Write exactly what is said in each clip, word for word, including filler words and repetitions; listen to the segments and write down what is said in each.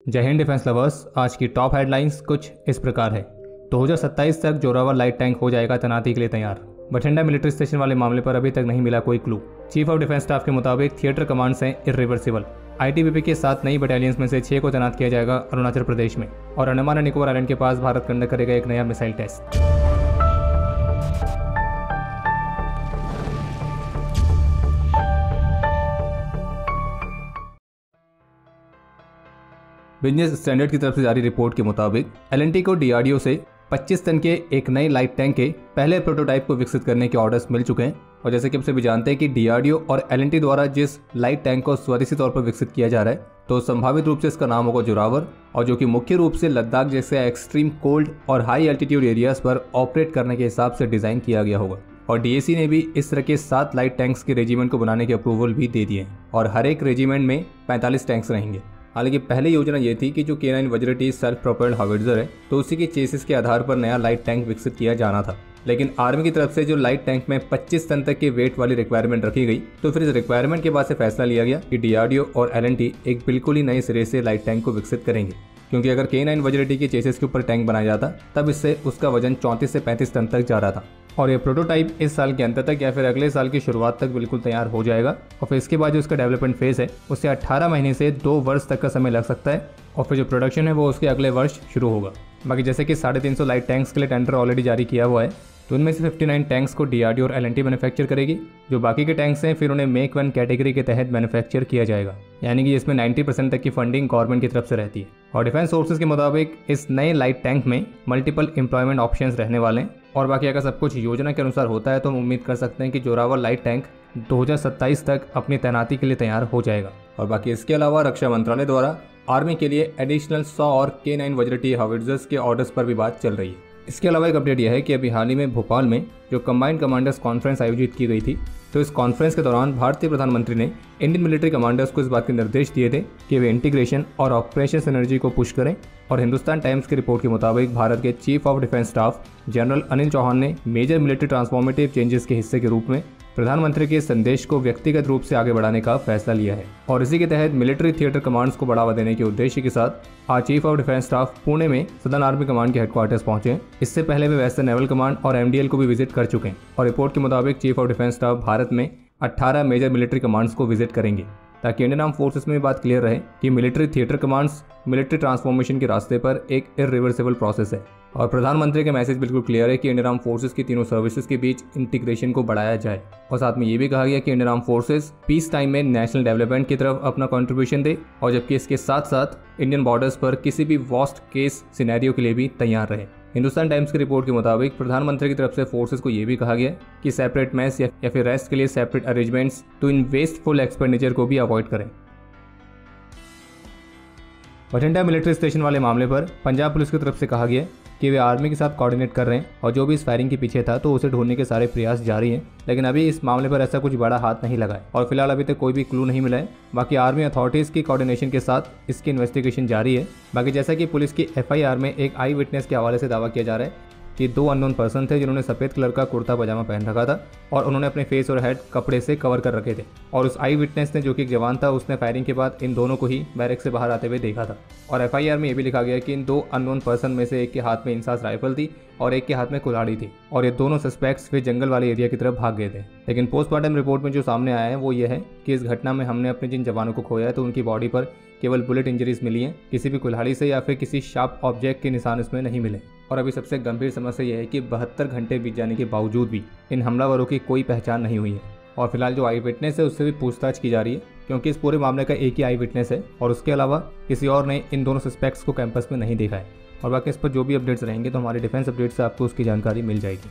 जय Hind defence lovers. आज की टॉप हेडलाइंस कुछ इस प्रकार है। दो हज़ार सत्ताईस तक जोरावर लाइट टैंक हो जाएगा तैनाती के लिए तैयार। बठिंडा मिलिट्री स्टेशन वाले मामले पर अभी तक नहीं मिला कोई clue. Chief of defence staff के मुताबिक थिएटर कमांड्स हैं इरिवर्सिबल। आईटीबीपी के साथ नई बटालियंस में से छह को तैनात किया जाएगा अरुणाचल प्रदेश में। और अंडमान निकोबार आइलैंड के पास भारत कंडक्ट करेगा एक नया मिसाइल टेस्ट। बिजनेस स्टैंडर्ड की तरफ से जारी रिपोर्ट के मुताबिक एल एंड टी को डीआरडीओ से पच्चीस टन के एक नए लाइट टैंक के पहले प्रोटोटाइप को विकसित करने के ऑर्डर्स मिल चुके हैं। और जैसे कि आप सभी जानते हैं कि डीआरडीओ और एल एंड टी द्वारा जिस लाइट टैंक को स्वदेशी तौर पर विकसित किया जा रहा है, तो संभावित रूप से इसका नाम होगा जोरावर, और जो कि मुख्य रूप से लद्दाख जैसे एक्सट्रीम कोल्ड और हाई एल्टीट्यूड एरियाज पर ऑपरेट करने के हिसाब से डिजाइन किया गया होगा। और डीएसी ने भी इस तरह के सात लाइट टैंक्स के रेजिमेंट को बनाने के अप्रूवल भी दे दिए हैं और हर एक रेजिमेंट में पैंतालीस टैंक्स रहेंगे। हालांकि पहले योजना ये थी कि जो के नाइन वज्र टी सेल्फ प्रोपेल्ड हाविट्जर है, तो उसी के चेसिस के आधार पर नया लाइट टैंक विकसित किया जाना था। लेकिन आर्मी की तरफ से जो लाइट टैंक में पच्चीस टन तक के वेट वाली रिक्वायरमेंट रखी गई, तो फिर इस रिक्वायरमेंट के बाद से फैसला लिया गया कि डीआरडीओ और एल एंड टी एक बिल्कुल ही नए सिरे से लाइट टैंक को विकसित करेंगे। क्योंकि अगर के नाइन वज्र टी के चेसिस के ऊपर टैंक बनाया जाता, तब इससे उसका वजन चौंतीस से पैंतीस टन तक जा रहा था। और ये प्रोटोटाइप इस साल के अंत तक या फिर अगले साल की शुरुआत तक बिल्कुल तैयार हो जाएगा। और फिर इसके बाद जो इसका डेवलपमेंट फेज है, उससे अट्ठारह महीने से दो वर्ष तक का समय लग सकता है। और फिर जो प्रोडक्शन है वो उसके अगले वर्ष शुरू होगा। बाकी जैसे कि साढ़े तीन सौ लाइट टैंक्स के लिए टेंडर ऑलरेडी जारी किया हुआ है, तो उनमें से उनसठ टैंक्स को डीआरडीओ और एल एंड टी मैन्युफैक्चर करेगी। जो बाकी के टैंक्स हैं फिर उन्हें मेक वन कैटेगरी के तहत मैन्युफैक्चर किया जाएगा, यानी कि इसमें नब्बे परसेंट तक की फंडिंग गवर्नमेंट की तरफ से रहती है। और डिफेंस सोर्सेज के मुताबिक इस नए लाइट टैंक में मल्टीपल एम्प्लॉयमेंट ऑप्शंस रहने वाले हैं। और बाकी अगर सब कुछ योजना के अनुसार होता है तो हम उम्मीद कर सकते हैं कि जोरावर लाइट टैंक दो हज़ार सत्ताईस तक अपनी तैनाती के लिए तैयार हो जाएगा। और बाकी इसके अलावा रक्षा मंत्रालय द्वारा आर्मी के लिए एडिशनल सौ और के नाइन वज्र टी हाविट्जर्स के ऑर्डर्स पर भी बात चल रही है। इसके अलावा एक अपडेट यह है कि अभी हाल ही में भोपाल में जो कंबाइंड कमांडर्स कॉन्फ्रेंस आयोजित की गई थी, तो इस कॉन्फ्रेंस के दौरान भारतीय प्रधानमंत्री ने इंडियन मिलिट्री कमांडर्स को इस बात के निर्देश दिए थे कि वे इंटीग्रेशन और ऑपरेशन सिनर्जी को पुश करें। और हिंदुस्तान टाइम्स की रिपोर्ट के मुताबिक भारत के chief of defence staff general Anil Chauhan ने मेजर मिलिट्री ट्रांसफॉर्मेटिव चेंजेस के हिस्से के रूप में प्रधानमंत्री के संदेश को व्यक्तिगत रूप से आगे बढ़ाने का फैसला लिया है। और इसी के तहत मिलिट्री थिएटर कमांड्स को बढ़ावा देने के उद्देश्य के साथ आज chief of defence staff Pune में सदर्न आर्मी कमांड के हेडक्वार्टर्स पहुंचे हैं। इससे पहले वे वेस्टर्न नेवल कमांड और एमडीएल को भी विजिट कर चुके हैं। और रिपोर्ट के मुताबिक chief of defence staff Bharat में अठारह मेजर मिलिट्री कमांड्स को विजिट करेंगे, ताकि इंडियन आर्म फोर्सेस में बात क्लियर रहे कि military theatre commands military transformation के रास्ते पर एक इरिवर्सिबल प्रोसेस है। और प्रधानमंत्री का मैसेज बिल्कुल क्लियर है कि इंडियन आर्म फोर्सेस की तीनों सर्विसेज के बीच इंटीग्रेशन को बढ़ाया जाए। और साथ में ये भी कहा गया कि Indian arm forces peace time में नेशनल डेवलपमेंट की तरफ अपना कंट्रीब्यूशन दे, और जबकि इसके साथ साथ इंडियन बॉर्डर्स पर किसी भी वर्स्ट केस सिनेरियो के लिए भी तैयार रहे। हिंदुस्तान टाइम्स की रिपोर्ट के मुताबिक प्रधानमंत्री की तरफ से फोर्सेस को यह भी कहा गया कि सेपरेट मैस या, या फिर रेस्ट के लिए सेपरेट अरेंजमेंट्स, तो इन वेस्टफुल एक्सपेंडिचर को भी अवॉइड करें। बठिंडा मिलिट्री स्टेशन वाले मामले पर पंजाब पुलिस की तरफ से कहा गया कि वे आर्मी के साथ कोऑर्डिनेट कर रहे हैं और जो भी इस फायरिंग के पीछे था तो उसे ढूंढने के सारे प्रयास जारी हैं। लेकिन अभी इस मामले पर ऐसा कुछ बड़ा हाथ नहीं लगा है और फिलहाल अभी तक कोई भी क्लू नहीं मिला है। बाकी आर्मी अथॉरिटीज़ की कोऑर्डिनेशन के साथ इसकी इन्वेस्टिगेशन जारी है। बाकी जैसा कि पुलिस की एफआईआर में एक आई विटनेस के हवाले से दावा किया जा रहा है कि दो अननोन पर्सन थे जिन्होंने सफ़ेद कलर का कुर्ता पजामा पहन रखा था और उन्होंने अपने फेस और हेड कपड़े से कवर कर रखे थे। और उस आई विटनेस ने, जो कि एक जवान था, उसने फायरिंग के बाद इन दोनों को ही बैरक से बाहर आते हुए देखा था। और एफआईआर में यह भी लिखा गया कि इन दो अननोन पर्सन में से एक के हाथ में इंसास राइफल थी और एक के हाथ में कुल्हाड़ी थी, और ये दोनों सस्पेक्ट्स फिर जंगल वाले एरिया की तरफ भाग गए थे। लेकिन पोस्टमार्टम रिपोर्ट में जो सामने आया है वो ये है कि इस घटना में हमने अपने जिन जवानों को खोया है तो उनकी बॉडी पर केवल बुलेट इंजरीज मिली हैं, किसी भी कुल्हाड़ी से या फिर किसी शार्प ऑब्जेक्ट के निशान इसमें नहीं मिले। और अभी सबसे गंभीर समस्या यह है कि बहत्तर घंटे बीत जाने के बावजूद भी इन हमलावरों की कोई पहचान नहीं हुई है। और फिलहाल जो आई विटनेस है उससे भी पूछताछ की जा रही है, क्योंकि इस पूरे मामले का एक ही आई विटनेस है और उसके अलावा किसी और ने इन दोनों सस्पेक्ट्स को कैंपस में नहीं देखा है। और बाकी इस पर जो भी अपडेट्स रहेंगे तो हमारे डिफेंस अपडेट से आपको उसकी जानकारी मिल जाएगी।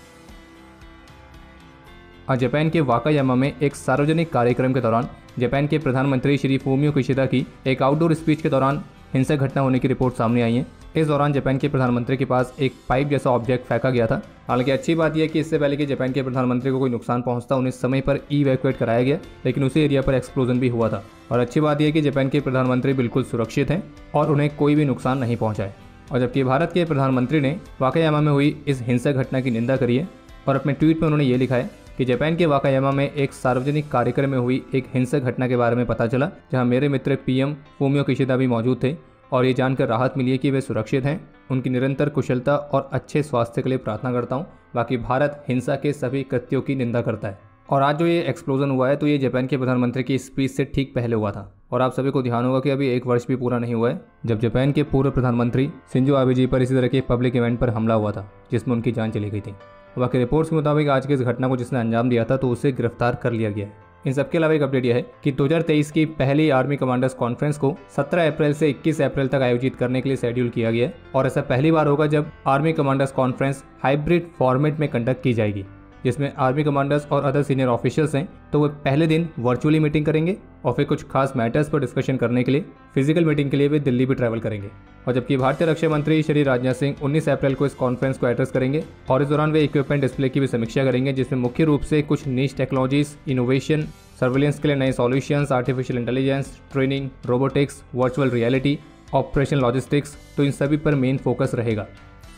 आज जापान के वाकायामा में एक सार्वजनिक कार्यक्रम के दौरान जापान के प्रधानमंत्री श्री फूमियो किशिदा की एक आउटडोर स्पीच के दौरान हिंसक घटना होने की रिपोर्ट सामने आई है। इस दौरान जापान के प्रधानमंत्री के पास एक पाइप जैसा ऑब्जेक्ट फेंका गया था। हालांकि अच्छी बात यह है कि इससे पहले कि जापान के प्रधानमंत्री को कोई नुकसान पहुंचता, उन्हें समय पर इवैक्यूएट कराया गया, लेकिन उसी एरिया पर एक्सप्लोजन भी हुआ था। और अच्छी बात यह है कि जापान के प्रधानमंत्री बिल्कुल सुरक्षित हैं और उन्हें कोई भी नुकसान नहीं पहुंचा है। और जबकि भारत के प्रधानमंत्री ने वाकायामा में हुई इस हिंसक घटना की निंदा करी है और अपने ट्वीट में उन्होंने ये लिखा है कि जापान के वाकायामा में एक सार्वजनिक कार्यक्रम में हुई एक हिंसक घटना के बारे में पता चला, जहां मेरे मित्र पीएम फूमियो किशिदा भी मौजूद थे और ये जानकर राहत मिली है कि वे सुरक्षित हैं। उनकी निरंतर कुशलता और अच्छे स्वास्थ्य के लिए प्रार्थना करता हूँ। बाकी भारत हिंसा के सभी कृत्यों की निंदा करता है। और आज जो ये एक्सप्लोजन हुआ है तो ये जापान के प्रधानमंत्री की स्पीच से ठीक पहले हुआ था। और आप सभी को ध्यान होगा कि अभी एक वर्ष भी पूरा नहीं हुआ है जब जापान के पूर्व प्रधानमंत्री शिंजो आबे जी पर इसी तरह के पब्लिक इवेंट पर हमला हुआ था जिसमें उनकी जान चली गई थी। बाकी रिपोर्ट्स के मुताबिक आज की इस घटना को जिसने अंजाम दिया था तो उसे गिरफ्तार कर लिया गया है। इन सबके अलावा एक अपडेट यह है कि दो हज़ार तेईस की पहली आर्मी कमांडर्स कॉन्फ्रेंस को सत्रह अप्रैल से इक्कीस अप्रैल तक आयोजित करने के लिए शेड्यूल किया गया है। और ऐसा पहली बार होगा जब army commanders conference hybrid format में कंडक्ट की जाएगी, जिसमें आर्मी कमांडर्स और अदर सीनियर ऑफिशियल्स हैं तो वे पहले दिन वर्चुअली मीटिंग करेंगे और फिर कुछ खास मैटर्स पर डिस्कशन करने के लिए फिजिकल मीटिंग के लिए वे दिल्ली भी ट्रैवल करेंगे। और जबकि भारतीय रक्षा मंत्री श्री राजनाथ सिंह उन्नीस अप्रैल को इस कॉन्फ्रेंस को एड्रेस करेंगे और इस दौरान वे इक्विपमेंट डिस्प्ले की भी समीक्षा करेंगे, जिसमें मुख्य रूप से कुछ नीश टेक्नोलॉजीज, इनोवेशन, सर्विलेंस के लिए नए solutions, artificial intelligence, training, robotics, virtual reality, operation logistics, तो इन सभी पर मेन फोकस रहेगा।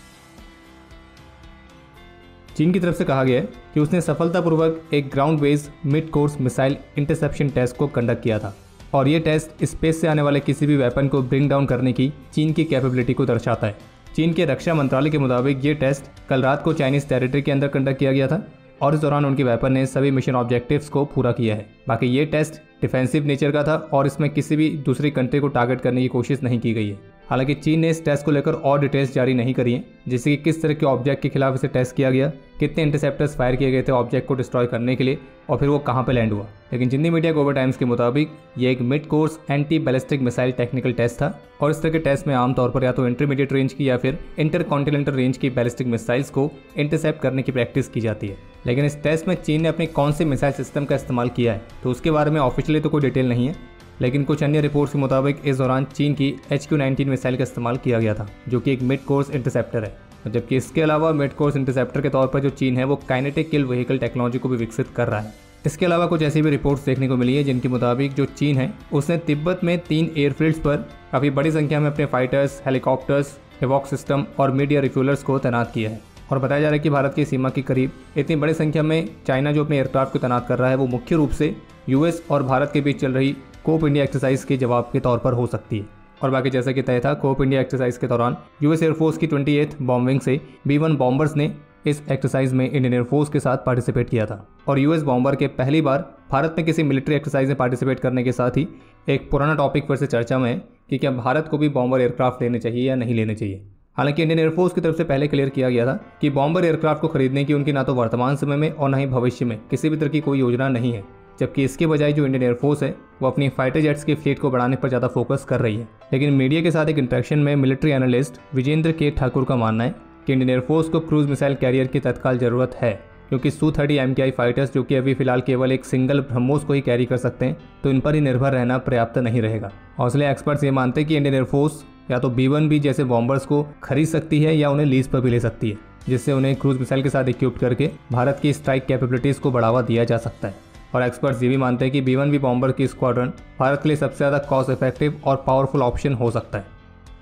चीन की तरफ से कहा गया है कि उसने सफलतापूर्वक एक ground based mid course missile interception test को कंडक्ट किया था और ये टेस्ट स्पेस से आने वाले किसी भी वेपन को ब्रिंग डाउन करने की चीन की कैपेबिलिटी को दर्शाता है। चीन के रक्षा मंत्रालय के मुताबिक ये टेस्ट कल रात को चाइनीज टेरिटरी के अंदर कंडक्ट किया गया था और इस दौरान उनके वेपन ने सभी मिशन ऑब्जेक्टिव्स को पूरा किया है। बाकी ये टेस्ट डिफेंसिव नेचर का था और इसमें किसी भी दूसरी कंट्री को टारगेट करने की कोशिश नहीं की गई है। हालांकि चीन ने इस टेस्ट को लेकर और डिटेल्स जारी नहीं करी हैं, जैसे कि किस तरह के ऑब्जेक्ट के खिलाफ इसे टेस्ट किया गया, कितने इंटरसेप्टर्स फायर किए गए थे ऑब्जेक्ट को डिस्ट्रॉय करने के लिए और फिर वो कहां पे लैंड हुआ। लेकिन जिंदी मीडिया कोवर टाइम्स के मुताबिक ये एक mid course anti ballistic missile technical test था और इस तरह के टेस्ट में आमतौर पर या तो इंटरमीडिएट रेंज की या फिर इंटर कॉन्टिनेंटल रेंज की बैलिस्टिक मिसाइल्स को इंटरसेप्ट करने की प्रैक्टिस की जाती है। लेकिन इस टेस्ट में चीन ने अपने कौन से मिसाइल सिस्टम का इस्तेमाल किया है तो उसके बारे में ऑफिशियली तो कोई डिटेल नहीं है, लेकिन कुछ अन्य रिपोर्ट्स के मुताबिक इस दौरान चीन की एच क्यू नाइनटीन मिसाइल का इस्तेमाल किया गया था जो कि एक मिड कोर्स इंटरसेप्टर है। जबकि इसके अलावा मिड कोर्स इंटरसेप्टर के तौर पर जो चीन है वो काइनेटिक किल व्हीकल टेक्नोलॉजी को भी विकसित कर रहा है। इसके अलावा कुछ ऐसी भी रिपोर्ट्स देखने को मिली है जिनके मुताबिक जो चीन है उसने तिब्बत में तीन एयरफील्ड्स पर काफ़ी बड़ी संख्या में अपने फाइटर्स, हेलीकॉप्टर्स, एवॉक सिस्टम और मीडिया रिफ्यूलर्स को तैनात किया है। और बताया जा रहा है कि भारत की सीमा के करीब इतनी बड़ी संख्या में चाइना जो अपने एयरक्राफ्ट को तैनात कर रहा है वो मुख्य रूप से यूएस और भारत के बीच चल रही कोप इंडिया एक्सरसाइज के जवाब के तौर पर हो सकती है। और बाकी जैसा कि तय था, कोप इंडिया एक्सरसाइज के दौरान यूएस एयरफोर्स की अट्ठाईसवीं बॉम्ब विंग से बी वन बॉम्बर्स ने इस एक्सरसाइज में इंडियन एयरफोर्स के साथ पार्टिसिपेट किया था और यूएस बॉम्बर के पहली बार भारत में किसी मिलिट्री एक्सरसाइज में पार्टिसिपेट करने के साथ ही एक पुराना टॉपिक फिर से चर्चा में है कि क्या भारत को भी बॉम्बर एयरक्राफ्ट लेने चाहिए या नहीं लेने चाहिए। हालांकि इंडियन एयरफोर्स की तरफ से पहले क्लियर किया गया था कि बॉम्बर एयरक्राफ्ट को खरीदने की उनकी ना तो वर्तमान समय में और ना ही भविष्य में किसी भी तरह की कोई योजना नहीं है, जबकि इसके बजाय जो इंडियन एयरफोर्स है वो अपनी फाइटर जेट्स की फ्लीट को बढ़ाने पर ज़्यादा फोकस कर रही है। लेकिन मीडिया के साथ एक इंटरेक्शन में मिलिट्री एनालिस्ट विजेंद्र के ठाकुर का मानना है कि इंडियन एयरफोर्स को क्रूज मिसाइल कैरियर की तत्काल जरूरत है, क्योंकि सू थर्टी एम के आई फाइटर्स जो कि अभी फिलहाल केवल एक सिंगल ब्रह्मोस को ही कैरी कर सकते हैं तो इन पर ही निर्भर रहना पर्याप्त नहीं रहेगा। और इसलिए एक्सपर्ट्स ये मानते हैं कि इंडियन एयरफोर्स या तो बी वन बी जैसे बॉम्बर्स को खरीद सकती है या उन्हें लीज पर भी ले सकती है, जिससे उन्हें क्रूज मिसाइल के साथ इक्विप करके भारत की स्ट्राइक कैपेबिलिटीज को बढ़ावा दिया जा सकता है। और एक्सपर्ट्स ये भी मानते हैं कि बी वन बी बॉम्बर की स्क्वाड्रन भारत के लिए सबसे ज़्यादा कॉस्ट इफेक्टिव और पावरफुल ऑप्शन हो सकता है।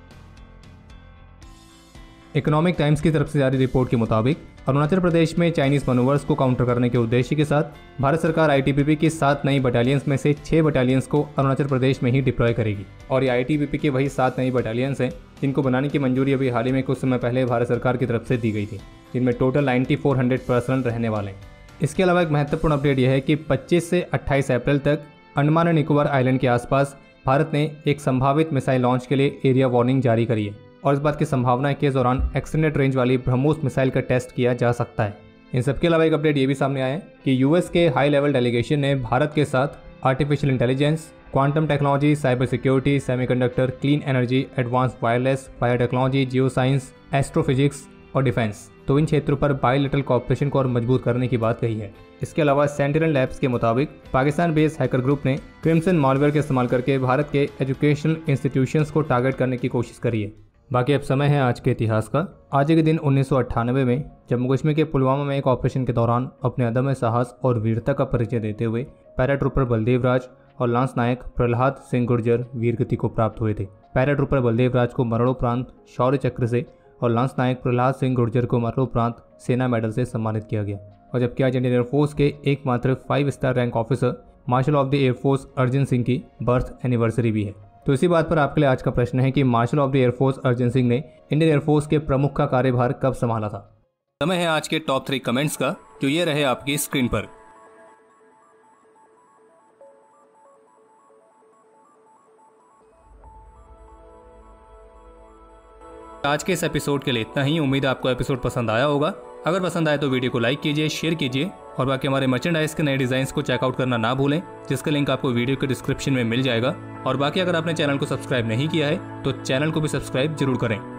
इकोनॉमिक टाइम्स की तरफ से जारी रिपोर्ट के मुताबिक अरुणाचल प्रदेश में चाइनीज मनोवर्स को काउंटर करने के उद्देश्य के साथ भारत सरकार आईटीबीपी की सात नई बटालियंस में से छह बटालियंस को अरुणाचल प्रदेश में ही डिप्लॉय करेगी। और ये आईटीबीपी की वही सात नई बटालियंस हैं जिनको बनाने की मंजूरी अभी हाल ही में कुछ समय पहले भारत सरकार की तरफ से दी गई थी, जिनमें total ninety four hundred person रहने वाले हैं। इसके अलावा एक महत्वपूर्ण अपडेट यह है कि पच्चीस से अट्ठाईस अप्रैल तक अंडमान एंड निकोबार आइलैंड के आसपास भारत ने एक संभावित मिसाइल लॉन्च के लिए एरिया वार्निंग जारी करी है और इस बात की संभावना है कि इस दौरान एक्सटेंडेड रेंज वाली ब्रह्मोस मिसाइल का टेस्ट किया जा सकता है। इन सबके अलावा एक अपडेट ये भी सामने आया है कि यूएस के हाई लेवल डेलीगेशन ने भारत के साथ artificial intelligence, quantum technology, cyber security, semiconductor, clean energy, advance wireless, biotechnology, geo science, astrophysics और डिफेंस, तो इन क्षेत्रों पर बायलैटरल कॉर्पोरेशन को और मजबूत करने की बात कही है। इसके अलावा सेंटिनल लैब्स के मुताबिक पाकिस्तान बेस्ड हैकर ग्रुप ने क्रिम्सन मालवेयर का इस्तेमाल करके भारत के एजुकेशनल इंस्टीट्यूशंस को टारगेट करने की कोशिश करी है। बाकी अब समय है आज के इतिहास का। आज के दिन उन्नीस सौ अट्ठानवे में जम्मू कश्मीर के पुलवामा में एक ऑपरेशन के दौरान अपने अदम्य साहस और वीरता का परिचय देते हुए पैराट्रूपर बलदेव राज और लांस नायक प्रहलाद सिंह गुर्जर वीरगति को प्राप्त हुए थे। पैराट्रूपर बलदेव राज को मरणोपरांत शौर्य चक्र से और लांस नायक प्रहलाद सिंह गुर्जर को मरणोपरांत सेना मेडल से सम्मानित किया गया। और जबकि आज इंडियन एयरफोर्स के एकमात्र five star rank officer marshal of the air force Arjan Singh की बर्थ एनिवर्सरी भी है। तो इसी बात पर आपके लिए आज का प्रश्न है कि marshal of the air force Arjan Singh ने इंडियन एयरफोर्स के प्रमुख का कार्यभार कब संभाला था। समय है आज के टॉप थ्री कमेंट्स का, जो ये रहे आपकी स्क्रीन पर। आज के इस एपिसोड के लिए इतना ही। उम्मीद है आपको एपिसोड पसंद आया होगा। अगर पसंद आए तो वीडियो को लाइक कीजिए, शेयर कीजिए और बाकी हमारे मर्चेंडाइज के नए डिजाइन को चेकआउट करना ना भूलें, जिसका लिंक आपको वीडियो के डिस्क्रिप्शन में मिल जाएगा। और बाकी अगर आपने चैनल को सब्सक्राइब नहीं किया है तो चैनल को भी सब्सक्राइब जरूर करें।